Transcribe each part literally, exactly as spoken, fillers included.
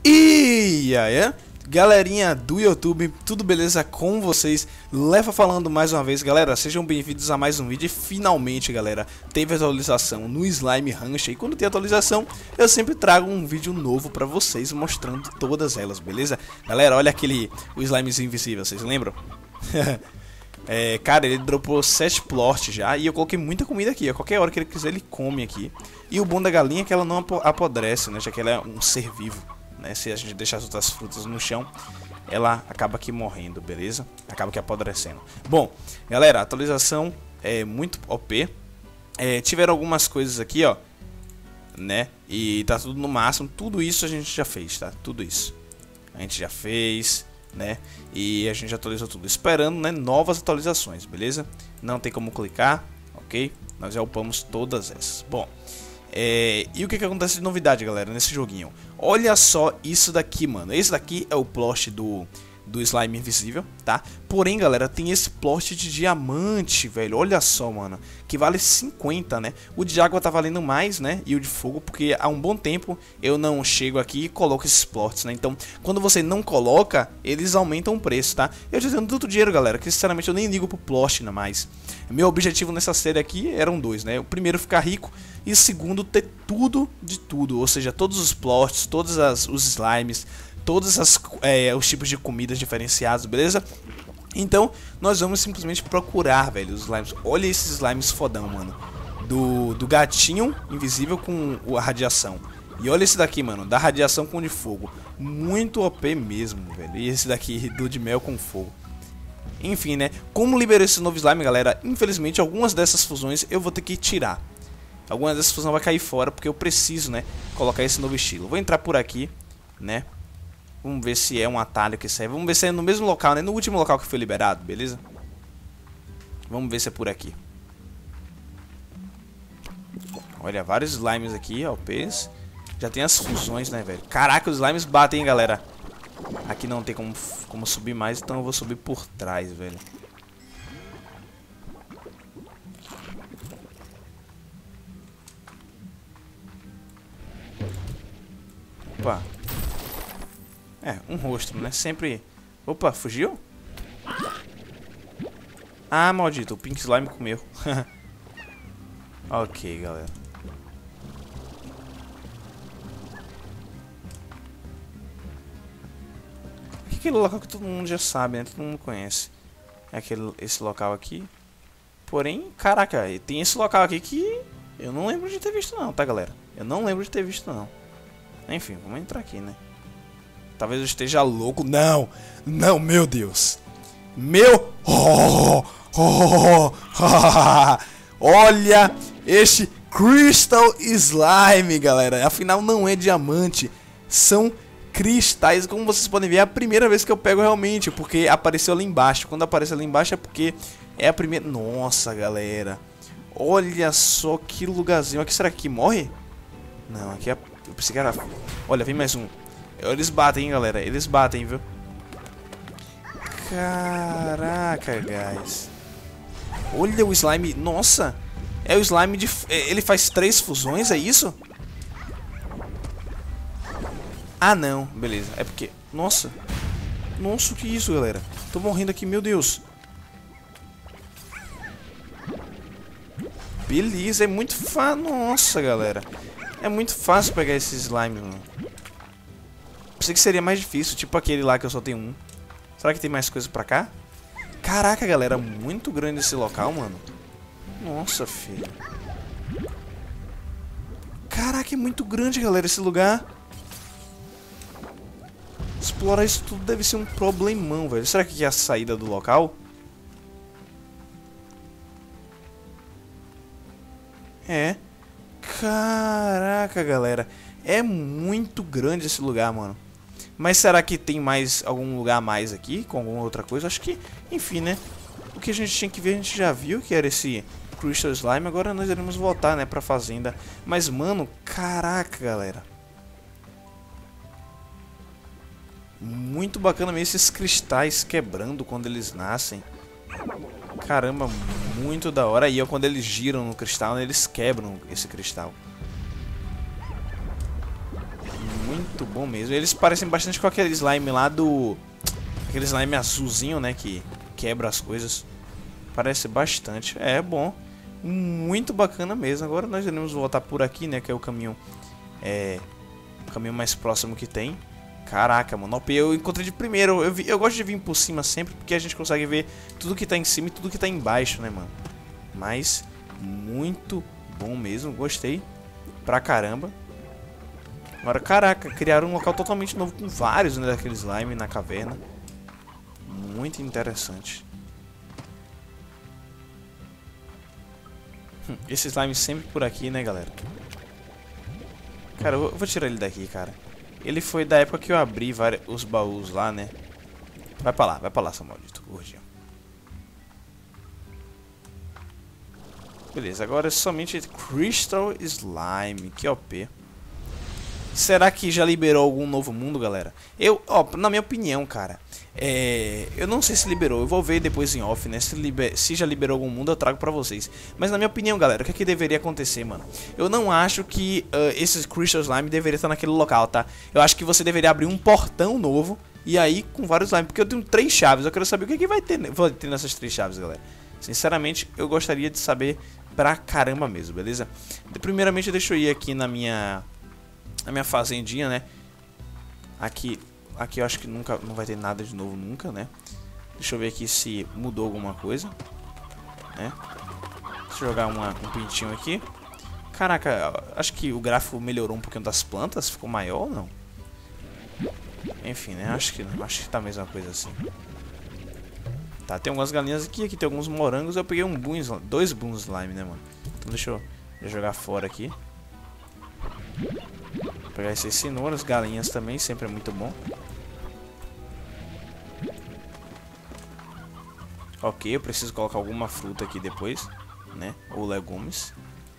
E aí, galerinha do YouTube, tudo beleza com vocês? Leva falando mais uma vez, galera, sejam bem-vindos a mais um vídeo. E finalmente, galera, teve atualização no Slime Ranch. E quando tem atualização, eu sempre trago um vídeo novo pra vocês, mostrando todas elas, beleza? Galera, olha aquele, o slimezinho invisível, vocês lembram? É, cara, ele dropou sete plot já. E eu coloquei muita comida aqui, a qualquer hora que ele quiser ele come aqui. E o bom da galinha é que ela não apodrece, né, já que ela é um ser vivo, né? Se a gente deixar as outras frutas no chão, ela acaba aqui morrendo, beleza? Acaba aqui apodrecendo. Bom, galera, a atualização é muito O P. é, Tiveram algumas coisas aqui, ó, né? E tá tudo no máximo. Tudo isso a gente já fez, tá? Tudo isso a gente já fez, né? E a gente atualizou tudo, esperando, né, novas atualizações, beleza? Não tem como clicar, ok? Nós já upamos todas essas. Bom, é, e o que que acontece de novidade, galera, nesse joguinho? Olha só isso daqui, mano. Esse daqui é o plot do, do slime invisível, tá? Porém, galera, tem esse plot de diamante, velho. Olha só, mano, que vale cinquenta, né? O de água tá valendo mais, né? E o de fogo, porque há um bom tempo eu não chego aqui e coloco esses plots, né? Então, quando você não coloca, eles aumentam o preço, tá? Eu já tenho tanto dinheiro, galera, que sinceramente eu nem ligo pro plot ainda mais. Meu objetivo nessa série aqui eram dois, né? O primeiro, ficar rico, e o segundo, ter tudo de tudo. Ou seja, todos os plots, todos as, os slimes, todos as, é, os tipos de comidas diferenciados, beleza? Então, nós vamos simplesmente procurar, velho, os slimes. Olha esses slimes fodão, mano. Do, do gatinho invisível com a radiação. E olha esse daqui, mano, da radiação com o de fogo. Muito O P mesmo, velho. E esse daqui, do de mel com fogo. Enfim, né? Como liberou esse novo slime, galera, infelizmente algumas dessas fusões eu vou ter que tirar. Algumas dessas fusões vai cair fora, porque eu preciso, né, colocar esse novo estilo. Vou entrar por aqui, né? Vamos ver se é um atalho que serve. Vamos ver se é no mesmo local, né? No último local que foi liberado, beleza? Vamos ver se é por aqui. Olha, vários slimes aqui, ó, O Ps. Já tem as fusões, né, velho? Caraca, os slimes batem, hein, galera? Aqui não tem como, como subir mais, então eu vou subir por trás, velho. Opa. É, um rosto, né? Sempre... Opa, fugiu? Ah, maldito, o Pink Slime comeu. Ok, galera. Aquele local que todo mundo já sabe, né? Todo mundo conhece. É aquele, esse local aqui. Porém, caraca, tem esse local aqui que eu não lembro de ter visto não, tá, galera? Eu não lembro de ter visto não. Enfim, vamos entrar aqui, né? Talvez eu esteja louco. Não! Não, meu Deus! Meu... Oh, oh, oh, olha este Crystal Slime, galera. Afinal, não é diamante. São cristais. Como vocês podem ver, é a primeira vez que eu pego realmente, porque apareceu ali embaixo. Quando aparece ali embaixo é porque é a primeira... Nossa, galera. Olha só que lugarzinho. Aqui, será que aqui morre? Não, aqui é... Eu pensei que era... Olha, vem mais um. Eles batem, hein, galera. Eles batem, viu? Caraca, guys. Olha o slime. Nossa. É o slime de... Ele faz três fusões, é isso? Ah, não. Beleza. É porque... Nossa. Nossa, o que é isso, galera? Tô morrendo aqui, meu Deus. Beleza, é muito fácil. Nossa, galera. É muito fácil pegar esse slime, mano. Pensei que seria mais difícil, tipo aquele lá que eu só tenho um. Será que tem mais coisa pra cá? Caraca, galera, muito grande esse local, mano. Nossa, filho. Caraca, é muito grande, galera, esse lugar. Explorar isso tudo deve ser um problemão, velho. Será que aqui é a saída do local? É. Caraca, galera. É muito grande esse lugar, mano. Mas será que tem mais algum lugar a mais aqui? Com alguma outra coisa? Acho que, enfim, né? O que a gente tinha que ver, a gente já viu que era esse Crystal Slime. Agora nós iremos voltar, né, pra fazenda. Mas, mano, caraca, galera. Muito bacana mesmo esses cristais quebrando quando eles nascem. Caramba, muito da hora. E ó, quando eles giram no cristal, né, eles quebram esse cristal. muito bom mesmo. Eles parecem bastante com aquele slime lá do... Aquele slime azulzinho, né? Que quebra as coisas. Parece bastante. É bom. Muito bacana mesmo. Agora nós iremos voltar por aqui, né? Que é o caminho... É... O caminho mais próximo que tem. Caraca, mano. Eu encontrei de primeiro. Eu, vi, eu gosto de vir por cima sempre, porque a gente consegue ver tudo que tá em cima e tudo que tá embaixo, né, mano? Mas, muito bom mesmo. Gostei pra caramba. Agora, caraca, criaram um local totalmente novo com vários, né, daquele slime na caverna. Muito interessante. Hum, esse slime sempre por aqui, né, galera? Cara, eu vou tirar ele daqui, cara. Ele foi da época que eu abri vários, os baús lá, né? Vai pra lá, vai pra lá, seu maldito gordinho. Beleza, agora é somente Crystal Slime. Que O P. Será que já liberou algum novo mundo, galera? Eu, ó, na minha opinião, cara, é, eu não sei se liberou. Eu vou ver depois em off, né? Se, liber, se já liberou algum mundo, eu trago pra vocês. Mas na minha opinião, galera, o que é que deveria acontecer, mano? Eu não acho que uh, esses Crystal Slime deveria estar naquele local, tá? Eu acho que você deveria abrir um portão novo e aí com vários slime. Porque eu tenho três chaves. Eu quero saber o que é que vai ter, vai ter nessas três chaves, galera. Sinceramente, eu gostaria de saber pra caramba mesmo, beleza? Primeiramente, deixa eu ir aqui na minha... A minha fazendinha, né? Aqui, aqui eu acho que nunca não vai ter nada de novo nunca, né? Deixa eu ver aqui se mudou alguma coisa, né? Deixa eu jogar uma, um pintinho aqui. Caraca, acho que o gráfico melhorou um pouquinho das plantas, ficou maior ou não? Enfim, né? Acho que não, acho que tá a mesma coisa assim. Tá, tem algumas galinhas aqui, aqui tem alguns morangos. Eu peguei um boom slime, dois boom slime, né, mano? Então deixa eu, deixa eu jogar fora aqui. Vou pegar essas cenouras, galinhas também, sempre é muito bom. Ok, eu preciso colocar alguma fruta aqui depois, né? Ou legumes.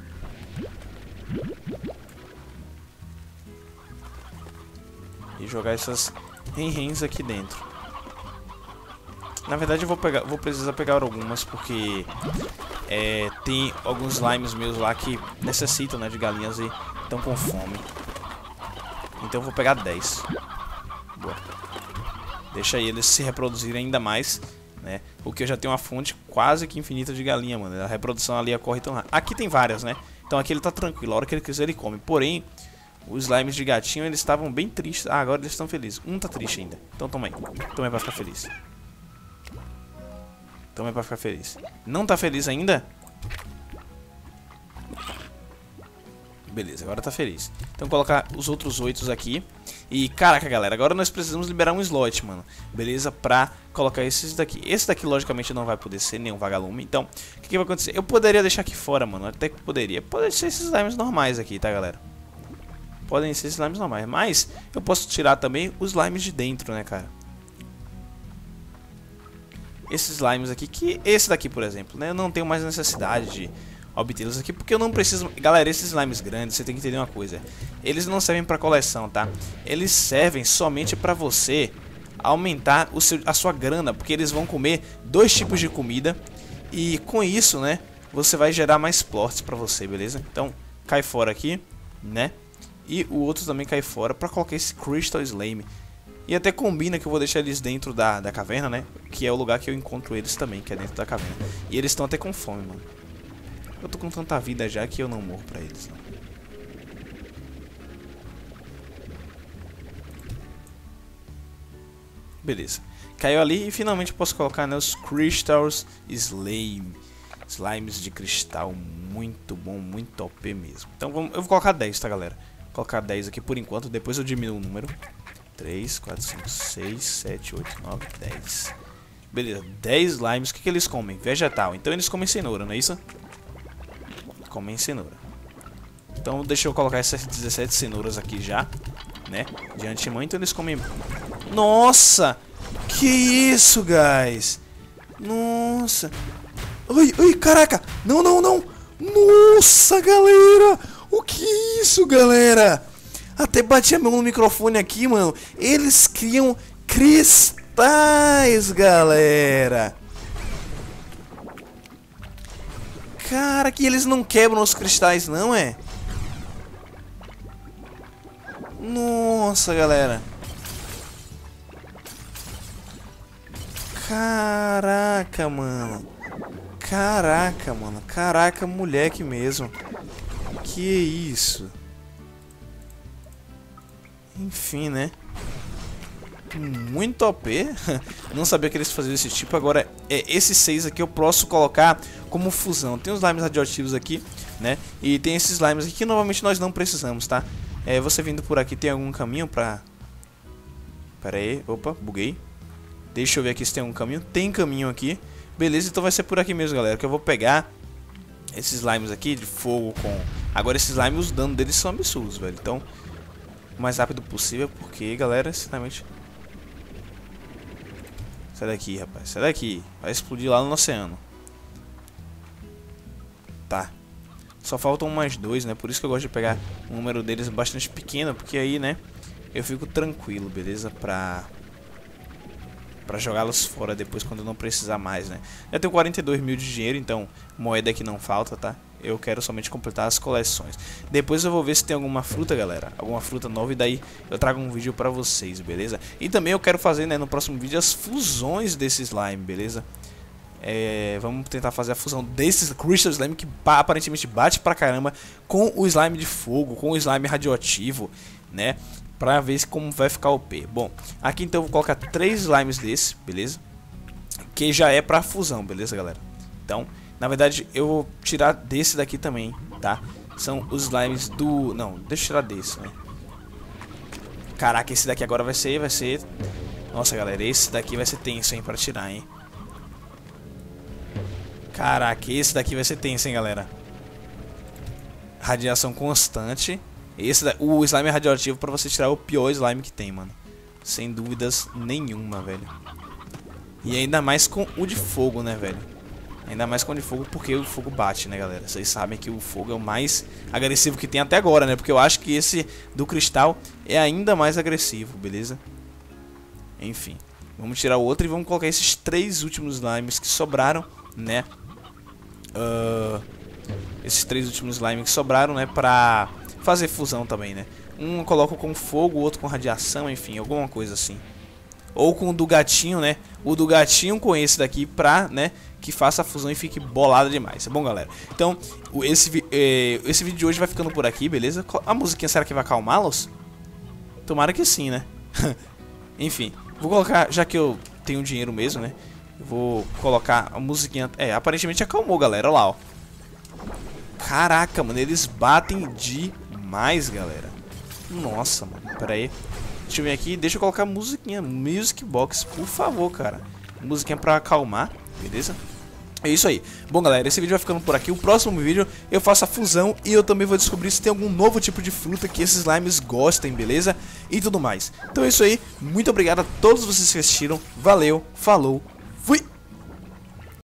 E jogar essas rens aqui dentro. Na verdade eu vou pegar, vou precisar pegar algumas porque é, tem alguns slimes meus lá que necessitam, né, de galinhas e estão com fome. Então eu vou pegar dez. Boa. Deixa aí eles se reproduzirem ainda mais, né? Porque eu já tenho uma fonte quase que infinita de galinha, mano. A reprodução ali ocorre tão rápido. Aqui tem várias, né? Então aqui ele tá tranquilo. A hora que ele quiser ele come. Porém, os slimes de gatinho, eles estavam bem tristes. Ah, agora eles estão felizes. Um tá triste ainda. Então toma aí. Toma aí pra ficar feliz. Toma aí pra ficar feliz. Não tá feliz ainda? Beleza, agora tá feliz. Então vou colocar os outros oito aqui. E caraca, galera, agora nós precisamos liberar um slot, mano. Beleza? Pra colocar esses daqui. Esse daqui, logicamente, não vai poder ser nenhum vagalume. Então, o que, que vai acontecer? Eu poderia deixar aqui fora, mano. Até que poderia. Pode ser esses slimes normais aqui, tá, galera? Podem ser slimes normais. Mas eu posso tirar também os slimes de dentro, né, cara? Esses slimes aqui, que esse daqui, por exemplo, né? Eu não tenho mais necessidade de obtê-los aqui, porque eu não preciso... Galera, esses slimes grandes, você tem que entender uma coisa. Eles não servem pra coleção, tá? Eles servem somente pra você aumentar o seu, a sua grana, porque eles vão comer dois tipos de comida. E com isso, né, você vai gerar mais plots pra você, beleza? Então, cai fora aqui, né? E o outro também cai fora pra colocar esse Crystal Slime. E até combina que eu vou deixar eles dentro da, da caverna, né? Que é o lugar que eu encontro eles também, que é dentro da caverna. E eles estão até com fome, mano. Eu tô com tanta vida já que eu não morro pra eles, não. Beleza. Caiu ali e finalmente posso colocar, né, os Crystals Slime. Slimes de cristal. Muito bom, muito O P mesmo. Então vamos, eu vou colocar dez, tá, galera? Vou colocar dez aqui por enquanto, depois eu diminuo o número. três, quatro, cinco, seis, sete, oito, nove, dez. Beleza, dez slimes. O que, que eles comem? Vegetal. Então eles comem cenoura, não é isso? Comem cenoura. Então deixa eu colocar essas dezessete cenouras aqui já, né? De antemão. Então eles comem... Nossa! Que isso, guys? Nossa! Ai, ai, caraca! Não, não, não! Nossa, galera! O que é isso, galera? Até bati a mão no microfone aqui, mano. Eles criam cristais, galera. Cara, que eles não quebram os cristais, não é? Nossa, galera. Caraca, mano. Caraca, mano. Caraca, moleque mesmo. Que isso? Enfim, né? Muito O P. Não sabia que eles faziam esse tipo. Agora, é, esses seis aqui eu posso colocar como fusão. Tem os slimes radioativos aqui, né? E tem esses slimes aqui que novamente nós não precisamos, tá? É, você vindo por aqui, tem algum caminho pra... Pera aí, opa, buguei. Deixa eu ver aqui se tem algum caminho. Tem caminho aqui. Beleza, então vai ser por aqui mesmo, galera. Que eu vou pegar esses slimes aqui de fogo com... Agora esses slimes, os danos deles são absurdos, velho. Então, o mais rápido possível, porque, galera, sinceramente... Sai daqui, rapaz. Sai daqui. Vai explodir lá no oceano. Tá. Só faltam mais dois, né? Por isso que eu gosto de pegar o número deles bastante pequeno. Porque aí, né? Eu fico tranquilo, beleza? Pra... Pra jogá-los fora depois quando eu não precisar mais, né? Já tenho quarenta e dois mil de dinheiro, então moeda aqui não falta, tá? Eu quero somente completar as coleções. Depois eu vou ver se tem alguma fruta, galera. Alguma fruta nova e daí eu trago um vídeo pra vocês, beleza? E também eu quero fazer, né, no próximo vídeo as fusões desse slime, beleza? É, vamos tentar fazer a fusão desses Crystal Slime que aparentemente bate pra caramba com o slime de fogo, com o slime radioativo, né? Pra ver como vai ficar o P. Bom, aqui então eu vou colocar três slimes desse, beleza? Que já é pra fusão, beleza, galera? Então, na verdade, eu vou tirar desse daqui também, tá? São os slimes do... Não, deixa eu tirar desse, né? Caraca, esse daqui agora vai ser... Vai ser... Nossa, galera, esse daqui vai ser tenso, hein? Pra tirar, hein? Caraca, esse daqui vai ser tenso, hein, galera? Radiação constante. Esse da... O slime radioativo pra você tirar o pior slime que tem, mano. Sem dúvidas nenhuma, velho. E ainda mais com o de fogo, né, velho? Ainda mais com o de fogo, porque o fogo bate, né, galera? Vocês sabem que o fogo é o mais agressivo que tem até agora, né? Porque eu acho que esse do cristal é ainda mais agressivo, beleza? Enfim, vamos tirar o outro e vamos colocar esses três últimos slimes que sobraram, né? Uh, esses três últimos slimes que sobraram, né? Pra fazer fusão também, né? Um eu coloco com fogo, o outro com radiação, enfim, alguma coisa assim. Ou com o do gatinho, né? O do gatinho com esse daqui pra, né? Que faça a fusão e fique bolada demais. Tá bom, galera? Então, esse, eh, esse vídeo de hoje vai ficando por aqui, beleza? A musiquinha, será que vai acalmá-los? Tomara que sim, né? Enfim, vou colocar, já que eu tenho dinheiro mesmo, né? Eu vou colocar a musiquinha... É, aparentemente acalmou, galera. Olha lá, ó. Caraca, mano, eles batem demais, galera. Nossa, mano, pera aí. Deixa eu vir aqui, deixa eu colocar a musiquinha, Music Box, por favor, cara. Musiquinha pra acalmar, beleza? É isso aí. Bom, galera, esse vídeo vai ficando por aqui. O próximo vídeo eu faço a fusão e eu também vou descobrir se tem algum novo tipo de fruta que esses slimes gostem, beleza? E tudo mais. Então é isso aí. Muito obrigado a todos vocês que assistiram. Valeu, falou.